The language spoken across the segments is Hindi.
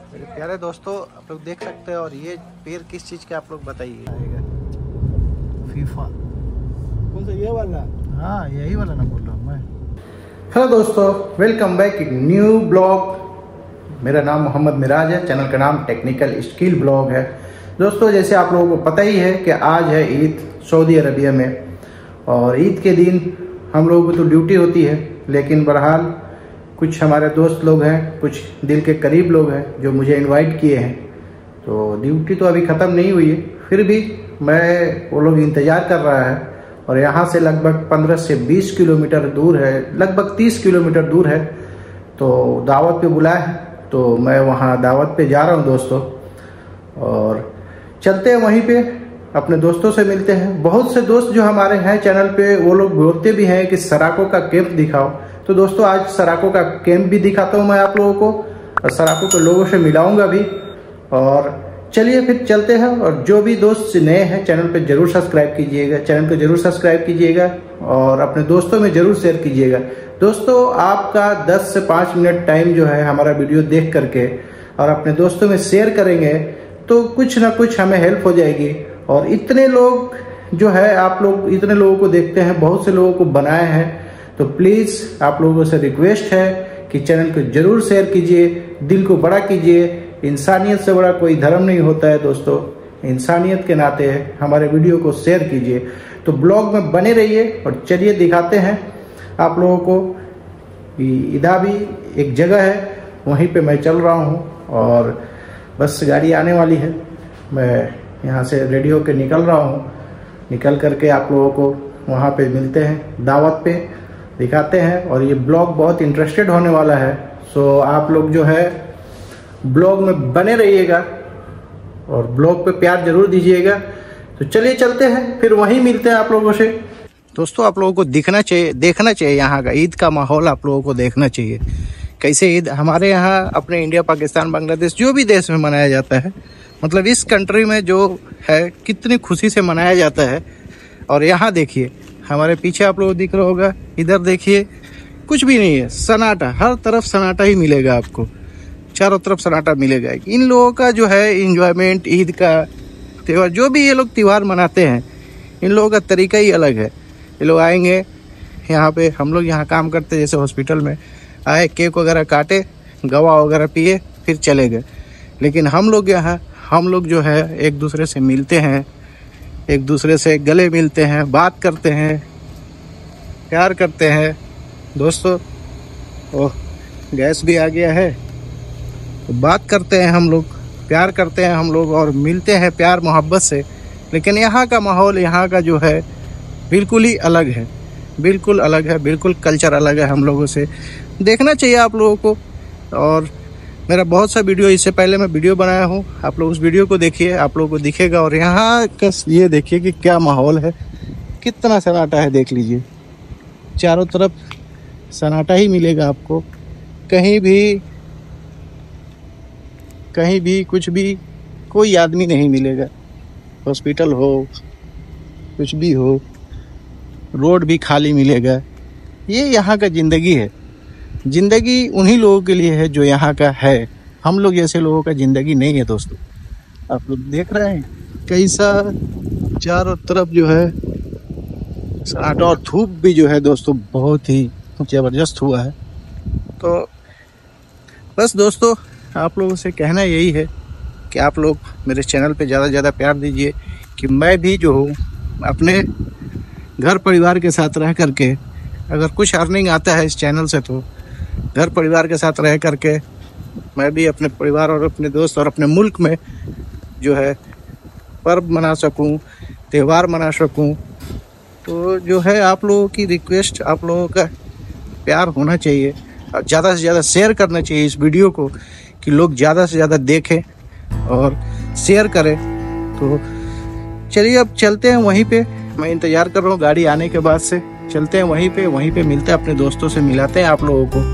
मेरे प्यारे दोस्तों, आप लोग देख सकते हैं। और ये पेड़ किस चीज़ के आप लोग बताइए। फीफा कौन सा, ये वाला? हाँ, यही वाला ना बोल रहा हूँ मैं। हेलो दोस्तों, वेलकम बैक न्यू ब्लॉग। मेरा नाम मोहम्मद मिराज है। चैनल का नाम टेक्निकल स्किल ब्लॉग है। दोस्तों, जैसे आप लोगों को पता ही है कि आज है ईद सऊदी अरबिया में, और ईद के दिन हम लोगों को तो ड्यूटी होती है, लेकिन बहरहाल कुछ हमारे दोस्त लोग हैं, कुछ दिल के करीब लोग हैं जो मुझे इनवाइट किए हैं। तो ड्यूटी तो अभी ख़त्म नहीं हुई है, फिर भी वो लोग इंतज़ार कर रहा है। और यहाँ से लगभग 15 से 20 किलोमीटर दूर है, लगभग 30 किलोमीटर दूर है। तो दावत पे बुलाया है, तो मैं वहाँ दावत पे जा रहा हूँ दोस्तों। और चलते हैं वहीं पे, अपने दोस्तों से मिलते हैं। बहुत से दोस्त जो हमारे हैं चैनल पे, वो लोग बोलते भी हैं कि सराको का कैंप दिखाओ। तो दोस्तों, आज सराको का कैंप भी दिखाता हूँ मैं आप लोगों को, और सराको के लोगों से मिलाऊंगा भी। और चलिए फिर चलते हैं। और जो भी दोस्त नए हैं चैनल पे जरूर सब्सक्राइब कीजिएगा, चैनल को जरूर सब्सक्राइब कीजिएगा और अपने दोस्तों में जरूर शेयर कीजिएगा। दोस्तों, आपका 10 से 5 मिनट टाइम जो है हमारा वीडियो देख करके और अपने दोस्तों में शेयर करेंगे तो कुछ ना कुछ हमें हेल्प हो जाएगी। और इतने लोग जो है, आप लोग इतने लोगों को देखते हैं, बहुत से लोगों को बनाए हैं, तो प्लीज़ आप लोगों से रिक्वेस्ट है कि चैनल को जरूर शेयर कीजिए, दिल को बड़ा कीजिए। इंसानियत से बड़ा कोई धर्म नहीं होता है दोस्तों। इंसानियत के नाते हमारे वीडियो को शेयर कीजिए। तो ब्लॉग में बने रहिए और चलिए दिखाते हैं आप लोगों को। इधर भी एक जगह है, वहीं पे मैं चल रहा हूँ और बस गाड़ी आने वाली है। मैं यहाँ से रेडी होकर निकल रहा हूँ। निकल करके आप लोगों को वहाँ पे मिलते हैं, दावत पे दिखाते हैं। और ये ब्लॉग बहुत इंटरेस्टेड होने वाला है, सो आप लोग जो है ब्लॉग में बने रहिएगा और ब्लॉग पे प्यार जरूर दीजिएगा। तो चलिए चलते हैं, फिर वहीं मिलते हैं आप लोगों से। दोस्तों, आप लोगों को देखना चाहिए यहाँ का ईद का माहौल। आप लोगों को देखना चाहिए कैसे ईद हमारे यहाँ, अपने इंडिया, पाकिस्तान, बांग्लादेश, जो भी देश में मनाया जाता है, मतलब इस कंट्री में जो है कितनी खुशी से मनाया जाता है। और यहाँ देखिए, हमारे पीछे आप लोगों को दिख रहा होगा, इधर देखिए कुछ भी नहीं है, सन्नाटा। हर तरफ सन्नाटा ही मिलेगा आपको, चारों तरफ सन्नाटा मिलेगा। इन लोगों का जो है इंजॉयमेंट, ईद का त्यौहार, जो भी ये लोग त्यौहार मनाते हैं, इन लोगों का तरीका ही अलग है। ये लोग आएंगे यहाँ पे, हम लोग यहाँ काम करते जैसे हॉस्पिटल में आए, केक वगैरह काटे, गवा वगैरह पिए, फिर चले गए। लेकिन हम लोग जो है एक दूसरे से मिलते हैं, एक दूसरे से गले मिलते हैं, बात करते हैं, प्यार करते हैं दोस्तों। ओह, गैस भी आ गया है। तो बात करते हैं हम लोग, प्यार करते हैं हम लोग और मिलते हैं प्यार मोहब्बत से। लेकिन यहाँ का माहौल, यहाँ का जो है बिल्कुल ही अलग है, बिल्कुल अलग है, बिल्कुल कल्चर अलग है हम लोगों से। देखना चाहिए आप लोगों को। और मेरा बहुत सा वीडियो, इससे पहले मैं वीडियो बनाया हूँ, आप लोग उस वीडियो को देखिए, आप लोगों को दिखेगा। और यहाँ का ये देखिए कि क्या माहौल है, कितना सन्नाटा है, देख लीजिए। चारों तरफ सन्नाटा ही मिलेगा आपको। कहीं भी कुछ भी कोई आदमी नहीं मिलेगा। हॉस्पिटल हो, कुछ भी हो, रोड भी खाली मिलेगा। ये यहाँ का ज़िंदगी है। ज़िंदगी उन्हीं लोगों के लिए है जो यहाँ का है। हम लोग जैसे लोगों का ज़िंदगी नहीं है दोस्तों। आप लोग देख रहे हैं कैसा चारों तरफ जो है सन्नाटा, और धूप भी जो है दोस्तों बहुत ही ज़बरदस्त हुआ है। तो बस दोस्तों, आप लोगों से कहना यही है कि आप लोग मेरे चैनल पे ज़्यादा से ज़्यादा प्यार दीजिए, कि मैं भी जो हूँ अपने घर परिवार के साथ रह करके, अगर कुछ अर्निंग आता है इस चैनल से, तो घर परिवार के साथ रह करके मैं भी अपने परिवार और अपने दोस्त और अपने मुल्क में जो है पर्व मना सकूं, त्यौहार मना सकूं। तो जो है आप लोगों की रिक्वेस्ट, आप लोगों का प्यार होना चाहिए और ज़्यादा से ज़्यादा शेयर करना चाहिए इस वीडियो को, कि लोग ज़्यादा से ज़्यादा देखें और शेयर करें। तो चलिए अब चलते हैं वहीं पे। मैं इंतज़ार कर रहा हूँ गाड़ी आने के बाद से। चलते हैं वहीं पे मिलते हैं, अपने दोस्तों से मिलाते हैं आप लोगों को।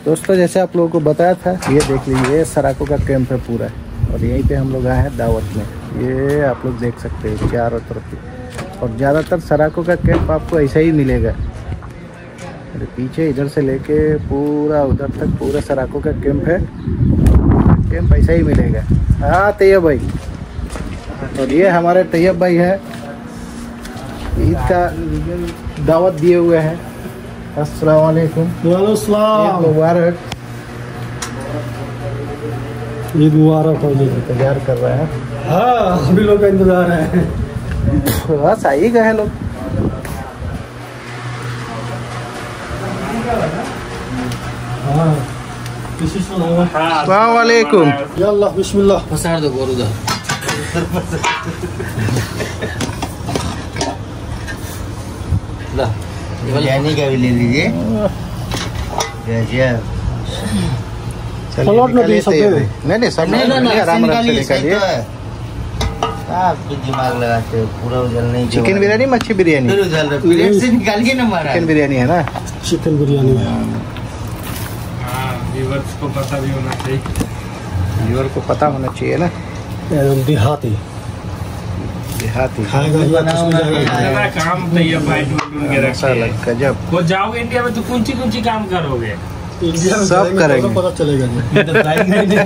दोस्तों जैसे आप लोगों को बताया था, ये देख लीजिए ये सराकों का कैंप है पूरा, और यहीं पे हम लोग आए हैं दावत में। ये आप लोग देख सकते हैं चारों तरफ, और ज़्यादातर सराकों का कैंप आपको ऐसा ही मिलेगा। मेरे पीछे इधर से लेके पूरा उधर तक पूरा सराकों का कैंप है, कैंप ऐसा ही मिलेगा। हाँ तैयब भाई, और ये हमारे तैयब भाई है, ईद का दावत दिए हुए हैं। अस्सलाम वालेकुम। वालेकुम सलाम। ईद मुबारक। ईद मुबारक हो जी। तैयार कर रहे हैं। हाँ अभी लोग का इंतजार है। बस आ ही गए लोग। हाँ किसी सुना। अस्सलाम वालेकुम। या अल्लाह बिस्मिल्लाह। पसार दो गोरू दा। बिरयानी का भी ले लीजिए। पलट में भी सब दे। नहीं सब नहीं, आराम से निकालिए। आप तो दिमाग लगाते हो, पूरा उजल नहीं। चिकन बिरयानी, मच्छी बिरयानी? फिर उजल रहे, प्लेट से निकालिए ना मारा। चिकन बिरयानी है ना? चिकन बिरयानी। व्यूअर्स को पता भी होना चाहिए। व्यूअर को पता होना चाहिए ना। एकदम देहाती देहाती खाएगा या किसमें जाएगा। काम तो ये भाई ढूंढ के मसाला रखे। गजब। वो जाओगे इंडिया में तो कुछ काम करोगे। इंडिया में सब जाएंगे करेंगे। तो पता चलेगा।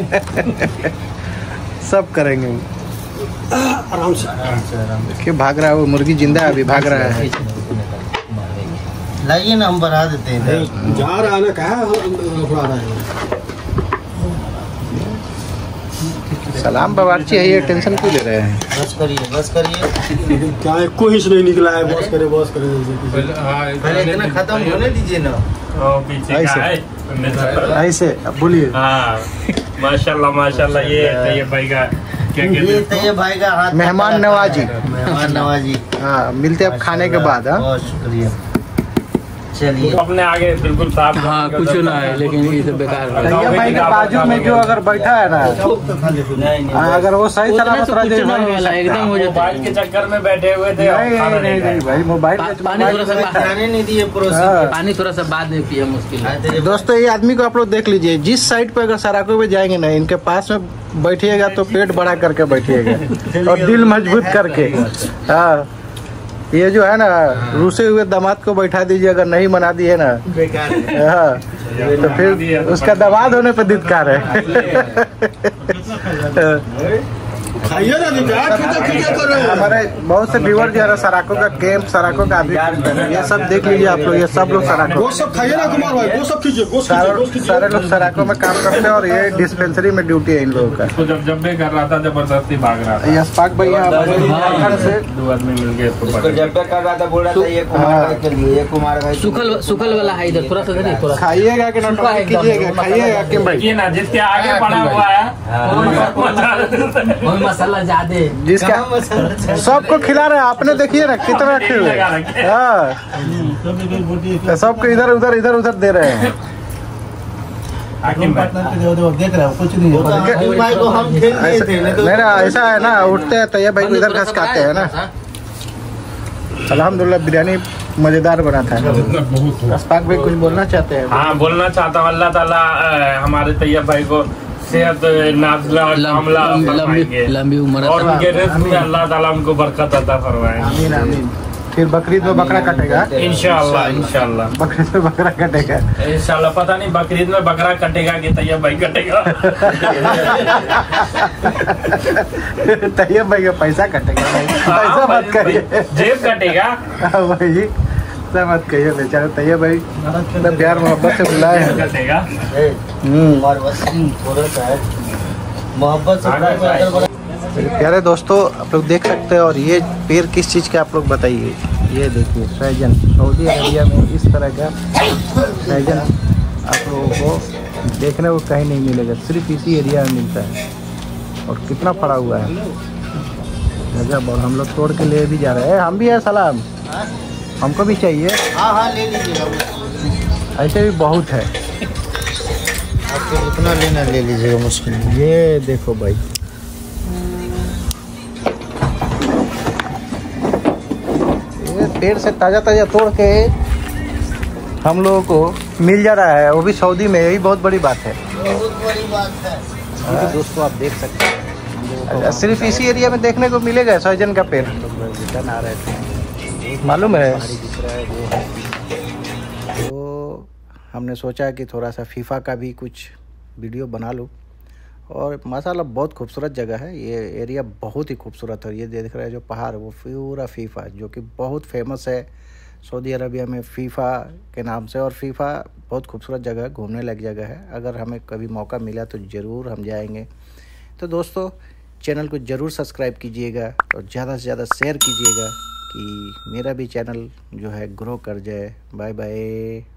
सब करेंगे। आराम से। देखिए भाग रहा है वो मुर्गी, जिंदा है अभी, भाग रहा है। लाइए ना, हम बढ़ा देते हैं। जा रहा है ना, कहा रखवा रहा है। सलाम बावर्ची है, ये टेंशन क्यों ले रहे हैं? बस करिए, बस करिए। क्या है, कोई से नहीं निकला है। बॉस करे पहले इतना खत्म होने दीजिए ना। पीछे का है। ऐसे अब बोलिए। हाँ माशाल्लाह माशाल्लाह। ये भाई का क्या कहते ये हैं? तो ये भाई का हाथ। मेहमान नवाजी। मेहमान नवाजी। हाँ मिलते अब खाने के बाद। हाँ बहुत शुक्रिया। चलिए अपने आगे बिल्कुल साफ। हाँ कुछ ना है, लेकिन ये सब बेकार है। तैयब भाई के बाजू में जो अगर बैठा है ना, अगर वो सही तरह उतना से कुछ नहीं वाला, एकदम हो जाता मोबाइल के है। चक्कर में बैठे हुए थे। नहीं भाई, मोबाइल पानी थोड़ा सा खाने नहीं दिए पड़ोसी हाँ। पानी थोड़ा सा बाद में पिया मुश्किल है। दोस्तों ये आदमी को आप लोग देख लीजिए, जिस साइड पे अगर सराकों पे जाएंगे ना, इनके पास में बैठिएगा तो पेट बड़ा करके बैठिएगा और दिल मजबूत करके। हाँ ये जो है ना, रूसे हुए दामाद को बैठा दीजिए, अगर नहीं मना दिए ना बेकार है। हाँ तो फिर उसका दामाद होने पर धिक्कार है। खाइए ना, क्या कर रहे हैं। हमारे बहुत से व्यूअर जो है ना, सराकों का कैंप, सराकों का अभी ये सब देख लीजिए आप लोग, ये सब लोग सराकों, गोश्त सब खाइए ना कुमार भाई, गोश्त सब कीजिए, गोश्त कीजिए। सारे लोग सराकों में काम करते हैं, और ये डिस्पेंसरी में ड्यूटी है इन लोगों का। तो जब भी कर रहा था जबरदस्ती भाग रहा था। यशपाक भैया हमारे से दो आदमी मिल गए इसको उसको पकड़ जब तक कर रहा था बोल रहा था ये कुमार भाई के लिए, ये कुमार भाई। सुखल वाला है इधर, थोड़ा सा दे दे, थोड़ा सा। खाइएगा कि ना कीजिएगा, खाइएगा कि भाई देखिए ना, जिसके आगे पड़ा हुआ है वही मसाला ज्यादा। जिसका सबको खिला रहे हैं, आपने देखिए ना कितना रखे हुए। हाँ सबको इधर उधर दे रहे हैं। हाकिम भाई देख रहा हूँ कुछ नहीं है। भाई को हम खेल दिए थे नहीं ना, ऐसा है ना, उठते हैं तैयब भाई को इधर घसकाते हैं ना। अल्हम्दुलिल्लाह बिरयानी मजेदार बना था। यशपाक भाई कुछ बोलना चाहते हैं? हाँ बोलना चाहता हूँ, अल्लाह ताला हमारे तैयब भाई को सेहत नाज़िला कामला फरमाएंगे, लंबी उम्र और उनके रिज़्क़ में अल्लाह ताला उनको बरकत अता फरमाए। आमीन आमीन। फिर बकरीद में बकरा कटेगा इंशाअल्लाह इंशाअल्लाह बकरीद में बकरा कटेगा इंशाअल्लाह। पता नहीं बकरीद में बकरा कटेगा कि तैयब भाई कटेगा। तैयब भाई का पैसा कटेगा भाई, पैसा मत करिए, जेब कटेगा भाई ऐसा मत कहिए। बेचारे तैयब भाई इतना प्यार मोहब्बत से बुलाए हैं। कटेगा। कुमार बस थोड़ा सा है मोहब्बत से। प्यारे दोस्तों आप लोग देख सकते हैं, और ये पेड़ किस चीज़ के आप लोग बताइए। ये देखिए सहजन, सऊदी अरबिया में इस तरह का सहजन आप लोगों को देखने को कहीं नहीं मिलेगा, सिर्फ इसी एरिया में मिलता है। और कितना पड़ा हुआ है गजब। और हम लोग तोड़ के ले भी जा रहे हैं। हम भी है सलाम, हमको भी चाहिए। हाँ ले लीजिएगा, ऐसे भी बहुत है, आपको जितना लेना ले लीजिएगा, मुश्किल नहीं। ये देखो भाई, ये पेड़ से ताज़ा ताज़ा तोड़ के हम लोगों को मिल जा रहा है, वो भी सऊदी में, यही बहुत बड़ी बात है। बहुत बड़ी बात है। तो दोस्तों आप देख सकते हैं, सिर्फ इसी एरिया में देखने को मिलेगा सहजन का पेड़। रिटर्न आ रहे थे, मालूम है। तो हमने सोचा कि थोड़ा सा फीफा का भी कुछ वीडियो बना लूँ। और माशाल्लाह बहुत खूबसूरत जगह है, ये एरिया बहुत ही खूबसूरत है। ये देख रहे हैं जो पहाड़, वो पूरा फीफा, जो कि बहुत फेमस है सऊदी अरबिया में फीफा के नाम से। और फीफा बहुत खूबसूरत जगह है, घूमने लायक जगह है। अगर हमें कभी मौका मिला तो ज़रूर हम जाएंगे। तो दोस्तों चैनल को ज़रूर सब्सक्राइब कीजिएगा और ज़्यादा से ज़्यादा शेयर कीजिएगा कि मेरा भी चैनल जो है ग्रो कर जाए। Bye bye.